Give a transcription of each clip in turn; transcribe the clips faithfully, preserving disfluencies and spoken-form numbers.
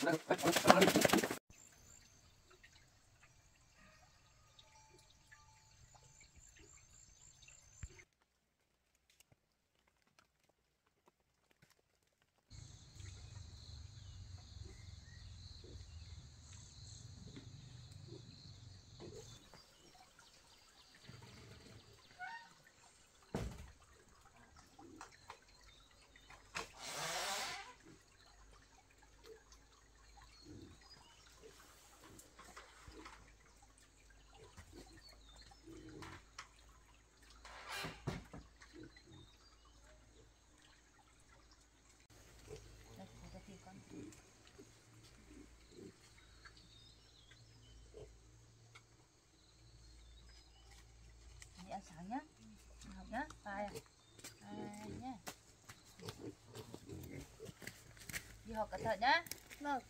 Ăn sáng nhá, học nhá, bài à, à nhá, đi học cẩn thận nhá. Vâng.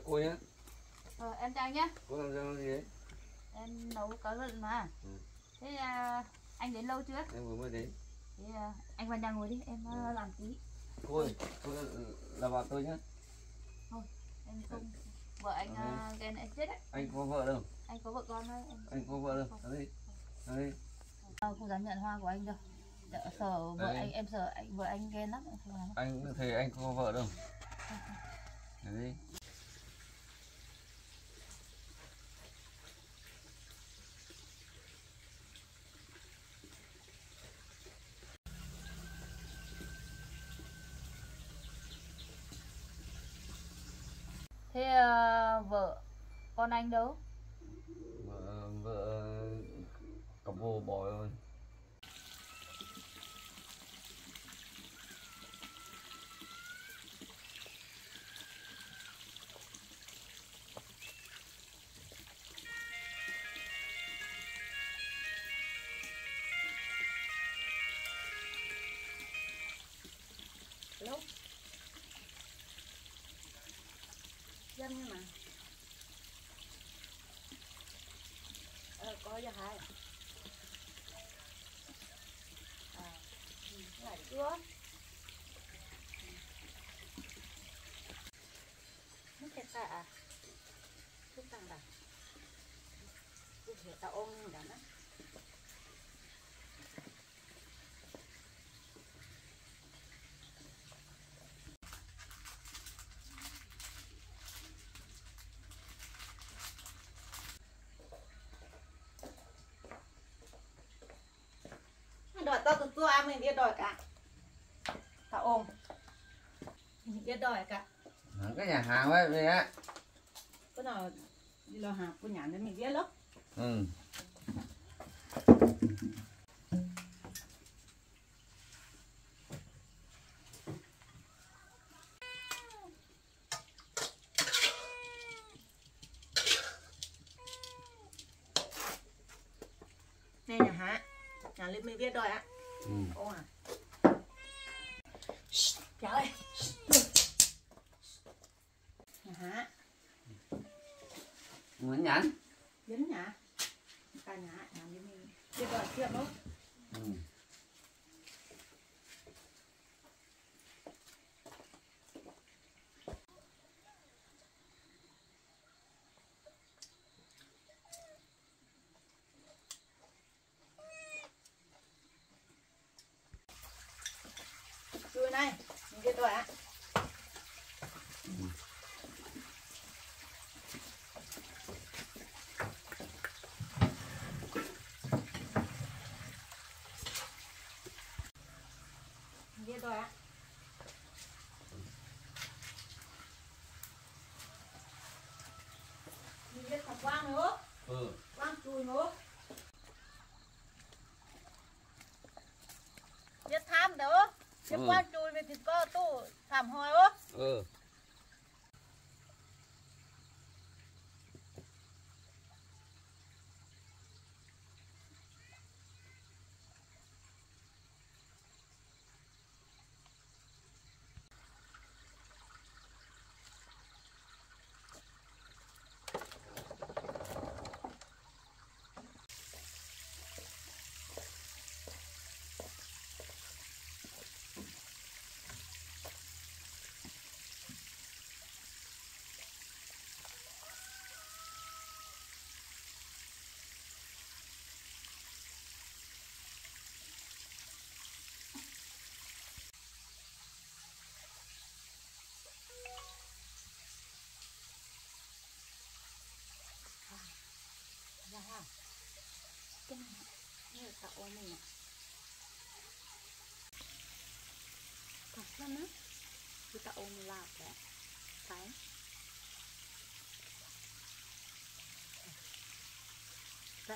cô nhé. Ờ, em chào nhé. Cô làm sao gì đấy? Em nấu cá lợn mà. Ừ. Thế à, anh đến lâu chưa? Em vừa mới đến. Thế à, anh vào nhà ngồi đi, em ừ. làm tí. Cô ơi, cô là bạn tôi nhé. Thôi, em không. Vợ anh à, ghen anh chết đấy. Anh có vợ đâu? Anh có vợ con thôi. Em... Anh có vợ đâu? Ở đây. Ở đây. À, không dám nhận hoa của anh đâu. Đỡ, sợ vợ đây. anh, em sợ anh vợ anh ghen lắm. Em không dám. Anh thấy anh có vợ đâu? Ở đây. Thế à, vợ con anh đâu? Vợ vợ cặp vô bỏ rồi. Hello. Dân nhưng mà ờ, có giờ hai à, ừ, lại chưa mất cái ta à chút tăng đà chút hiểu tao ôm đã nó đòi tao từ tua mình biết đòi cả tao ôm mình biết đòi cả Cái nhà hàng ấy vậy á. cái nào đi lo hàng của nhà nên mình biết lắm. Ừ. Đây nhà hả? Nhà lên mình biết đòi ạ. Ừ. Ô à. Cháu ơi. Nhà hả? Muốn nhắn? Đến nhà. Cả nhà nhà lên mình biết đòi chưa không? Ừ. Chui này, mình biết đòi ạ. Ừ. Mình biết đòi ạ. Mình biết thật quang nữa. Ừ. Quang chui nữa. Biết tham đâu. Biết Ừ. quang chui mình thì có tu thảm hồi ố. Ừ. Dạ ha. Cái này như tạo ôm mình à. Thật lắm á. Cứ tạo ôm lạc đấy. Thấy. Dạ.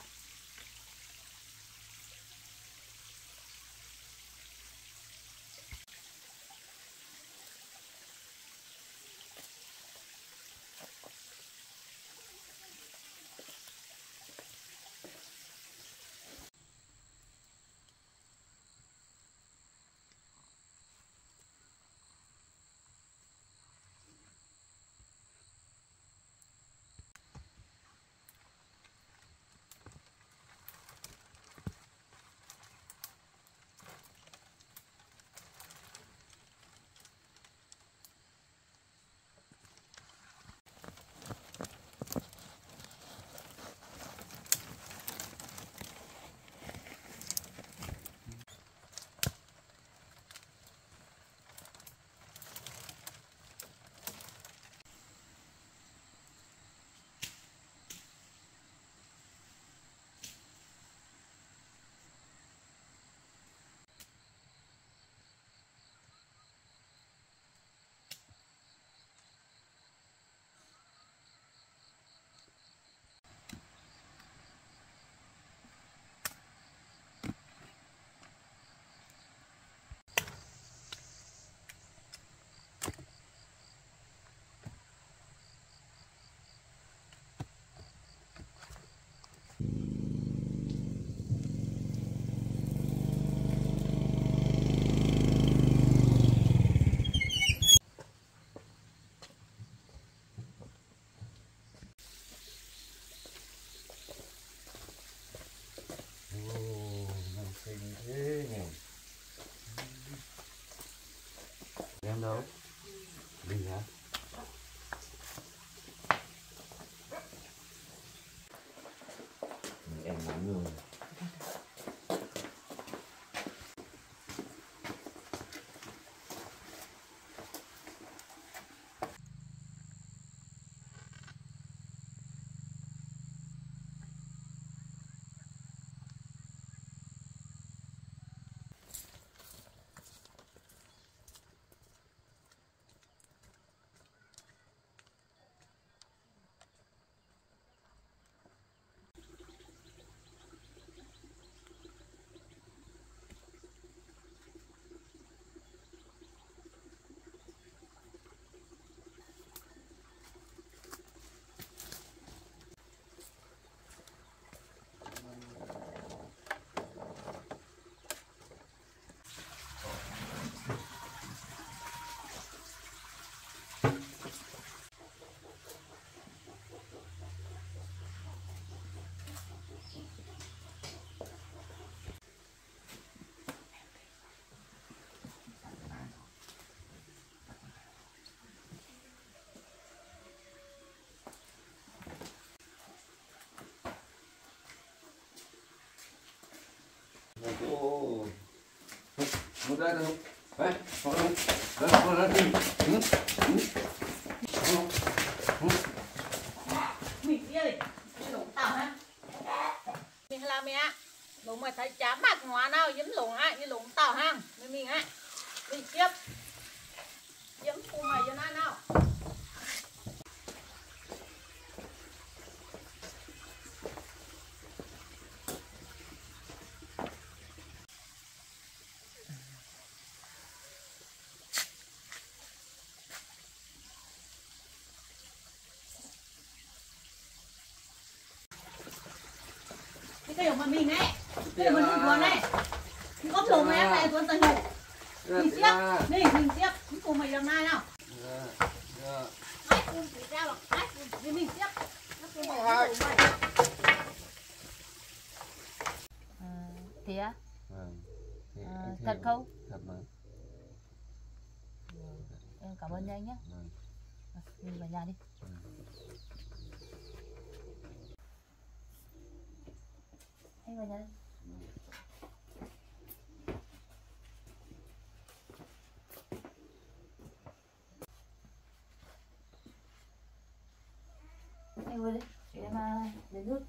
em đâu? Đi hả? Em muốn luôn. Ô, một đây đâu? Đấy, họ đâu? Đấy, họ ra đi. Ừ, ừ. Mình đi đây, lủng tàu ha. Mình làm mẹ, lủng mà thấy chám bạc hóa nào dính lủng á, như lủng tàu ha. Mình mình á, mình tiếp, dính phù mày cho nó nào. Cái điều mà mình ấy, cái điều mà mình vừa này, mình có lủng em này tuần tận hủ. Mình tiếp, đi mình tiếp, mình phù mày làm này nào. Ai phù chỉ ra bằng, ai phù thì mình tiếp. Nó phù mày, nó phù mày. Thế á? Vâng. À, thật không? Thật mà. Em cảm ơn anh nhé. Vâng. Mình vào nhà đi. Vâng. Anh vào nhà đi. Anh vừa đi, để em lấy nước.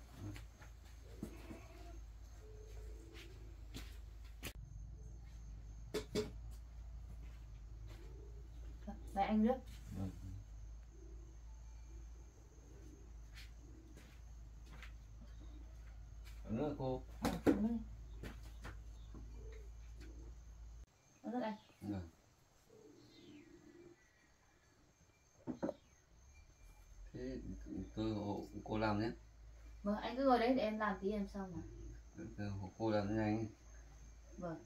Vậy anh nước. Vâng. Nước cô. À, nước đi. Nước anh. Vâng. Thế tôi hộ cô làm nhé. Vâng, anh cứ ngồi đấy để em làm tí em xong mà. Tôi hộ cô làm nhanh. Vâng.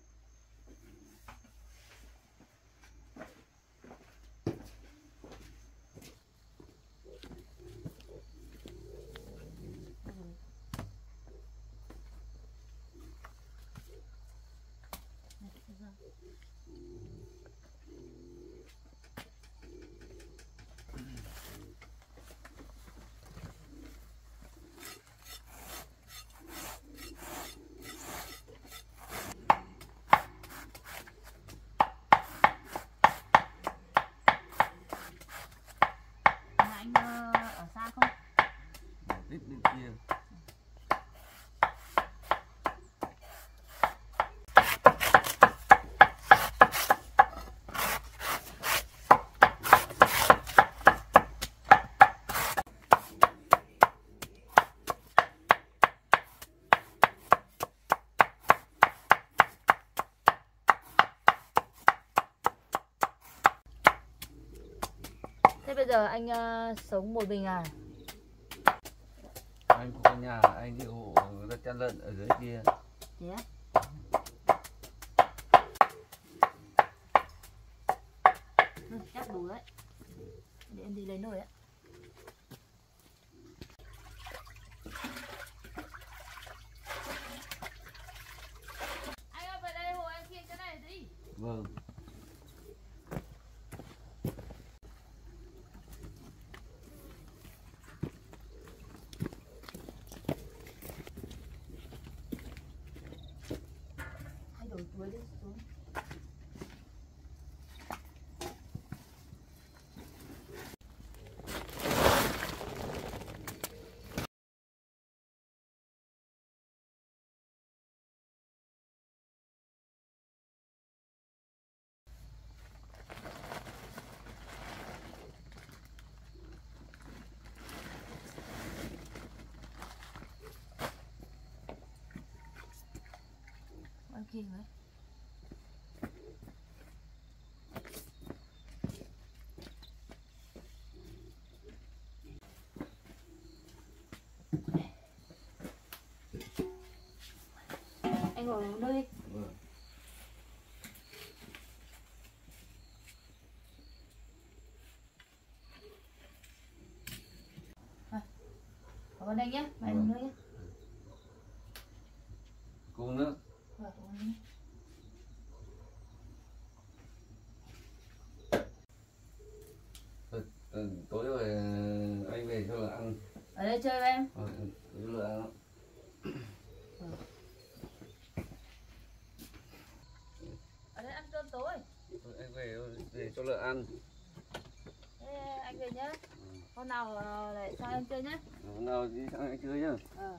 Anh ở xa không? Ít bên kia. Thế bây giờ anh uh, sống một mình à? Anh có nhà, anh đi hộ người ta chăn lợn ở dưới kia. Thế á? Ừ, chắc đủ đấy. Để em đi lấy nồi á. Anh ơi, về đây hộ em khiêng cái này đi. Vâng. nhìn rồi. Anh ngồi nơi đi. Vâng. Ở bên đây nhé, mày Vâng. ngồi nơi nhé. Cùng nước. Rồi, ở bên đây nhé. Ừ, tối rồi anh về cho là ăn. Ở đây chơi với em. Ờ, tối là ăn. Ở đây ăn cơm tối. Anh về về cho lợn ăn. Thế anh về nhé. Hôm nào lại sang em chơi nhé. Hôm nào đi sang anh chơi nhá. Ờ.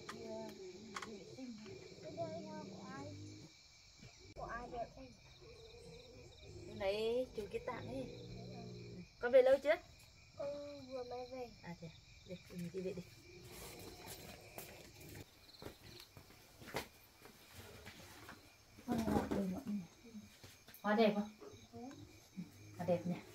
kia vệ sinh. Cái đây là của ai? Của ai vệ sinh? Cái này chú cái tặng ấy. Con về lâu chưa? Con vừa mới về. À thế, đi, mình đi về đi. Hoa đẹp không? Hoa đẹp nhỉ?